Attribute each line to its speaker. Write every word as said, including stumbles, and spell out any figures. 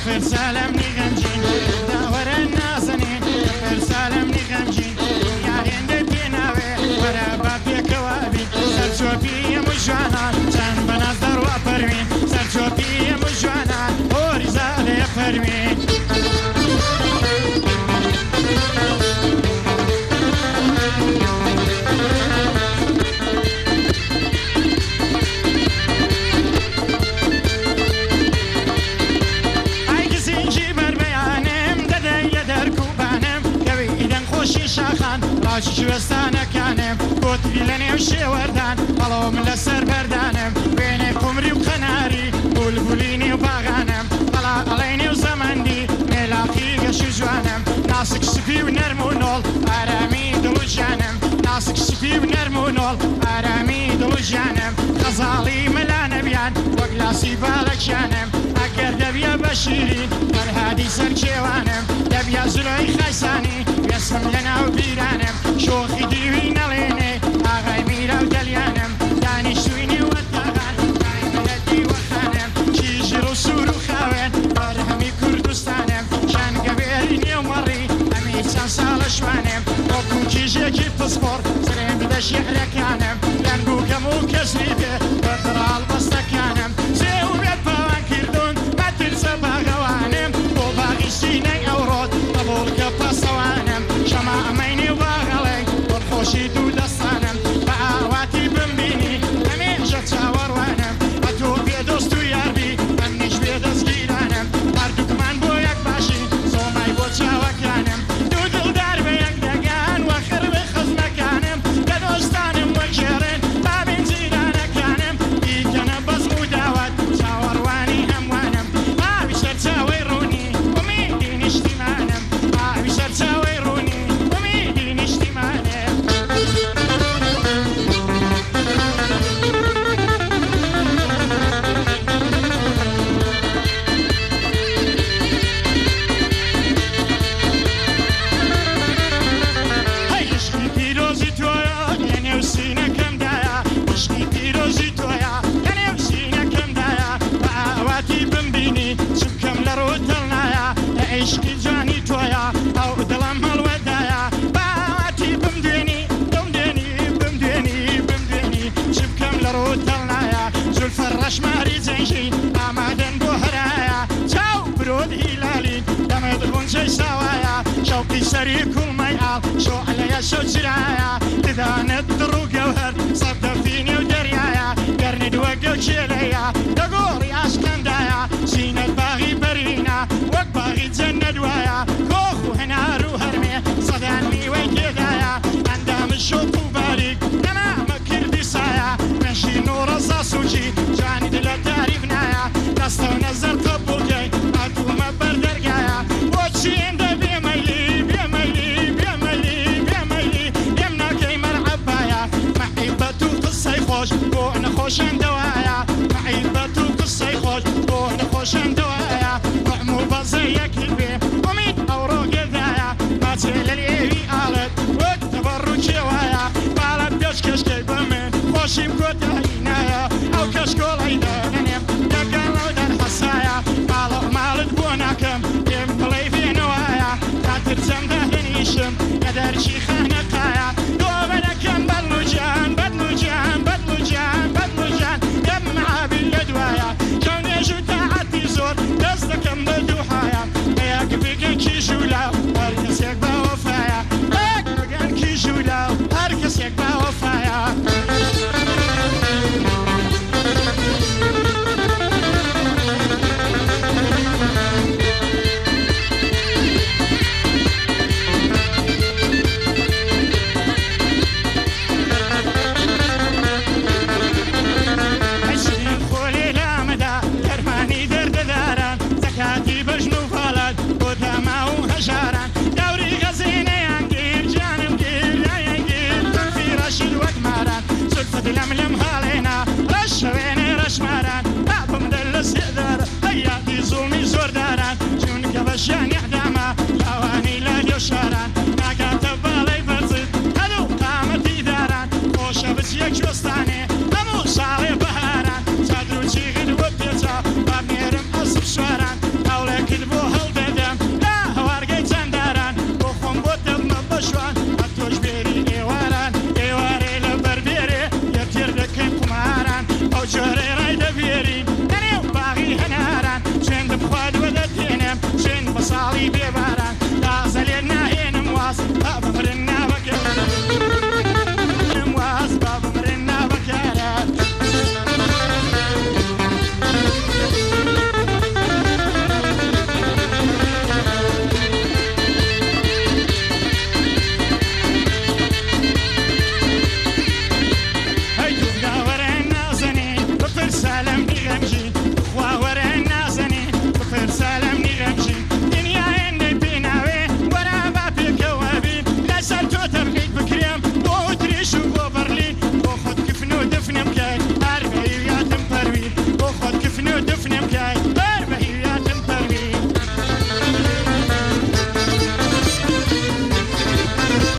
Speaker 1: فرسالمني غمجين داور النازنين فرسالمني غمجين يا هند بيناوي ورا بابي كوابي سرچوبي مجوانا چند بنظر و پروین سرچوبی مجوانا اوریزاله پروین شوستانە کانم گوتری لە نێو شێوەردان بەڵەو من لەسەر بەردانم وێنێ کومری و قەناری بولبولینی و باغانم بەڵا ئەڵێ نێو زەمەندی مێلاقی گەش و جوانم ناسک سپی و نەرم و نۆڵ ئارامی دڵ و ژیانم ناسک سپی و نەرم و نۆڵ ئارامی دڵ و ژیانم خەزاڵی مەلا نەبیان وەک لاسی باڵەکیانم ئەگەر دەبیە بە شیرین فەرهادی سەر کێوانم دەبیە زلۆی خەیسانی وێسم لە ناو بیرانم شۆخی دیوی نەڵێنێ ئاغای میرە و دەلیانم دانیشتوینی وەتاغان دایمەتی وەخانم کیژر و سوور و خاوێن بەرهەمی کوردستانم شانگەبێری نێومەڕی ئەمی چەند ساڵە شوانم وەکو کیژێکی پسپۆڕ سرێن بدە شێعرەکانم دەنگوکەم و کەسری بێ بەدڕاڵ بەستەکانم سێ و بێت پاوان کردوون مەترسە باغەوانم بۆ باغی سینەی ئەوڕۆت بەبۆڵکە پەسەوانم شەما ئەمەینی و باغەڵێ خۆشی دوو دەستانم بە ئاواتی بمبینی هەمێژە چاوەڕوانم بە تۆ بێدۆست و یاربی ئەمنیش بێدەستگیرانم هەردووکمان بۆ یەک باشی زۆمای بۆ چاوەکانم دوو دڵدار بە یەک دەگان وەخر بە خزمەکانم کە دۆستانم وەکێڕن بابین جیرانەکانم بیکەنە بەزم و داوات چاوەڕوانی هەموانم ئاوی سەر چاوەی ڕوونی ئومیدی نیشتیمانم ئاوی سەر چاوەی ڕوونی ئومیدی نیشتیمانم عشقی جانی تویا او دلم هەڵوەدایە باواتی بمدێنی بمدێنی بمدێنی بمدێنی چ بکەم لە ڕۆ دڵنایە زولفە ڕەشماری جەنگی ئامادەن بۆ هەرایە چاو برۆد هیلالین دەمەد غونجەی ساوایە شەوقی سەری کوڵمەی ئاڵ شۆعلەیە شۆچرایە ددانت دڕ و گەوهەر سەد دەفینی و دەریایە گەرنی وەک دەو کێلەیە دەگۆڕی ئاشکەندایە سینەت باغی بەرینە وەک باغی جەنەت وایە کۆخ و هەنار و هەرمێ سەدان میوەی تێدایە ئەندامە شۆپ و باریک نەمامە کردی سایە مەشین و ڕەزا سوچی جانی دلە تاریف نایە دەستە و نەزەر قبولکەی ئەتومە بەردەرگایە بۆچی ئێندە بێمەلی بێمەلی بێمەلی بێمەلی ئێم ناکەی مەرحەبایە مەحیبەت و قسەی خۆش بۆ نەخۆشەندەوایە مەحیبەت و قسەی خۆش بۆ نەخۆشەندەوایە طعم و بەزە یەکی بێ ئومید ئەوڕۆ گێدایە ماچێ لە لێوی ئاڵت وەک تەبەڕووکی وایە باڵت دەست کەشکەی بە من خۆشیم کۆتایی نایە ئەو کەشکۆڵەی دەنێم دەگەڵەو دەرحەسایە باڵق ماڵت بۆ ناکەم پێم بڵێ بێنەوایە کاتر چەم دەهێنیشم کە دەرچی خانەقایە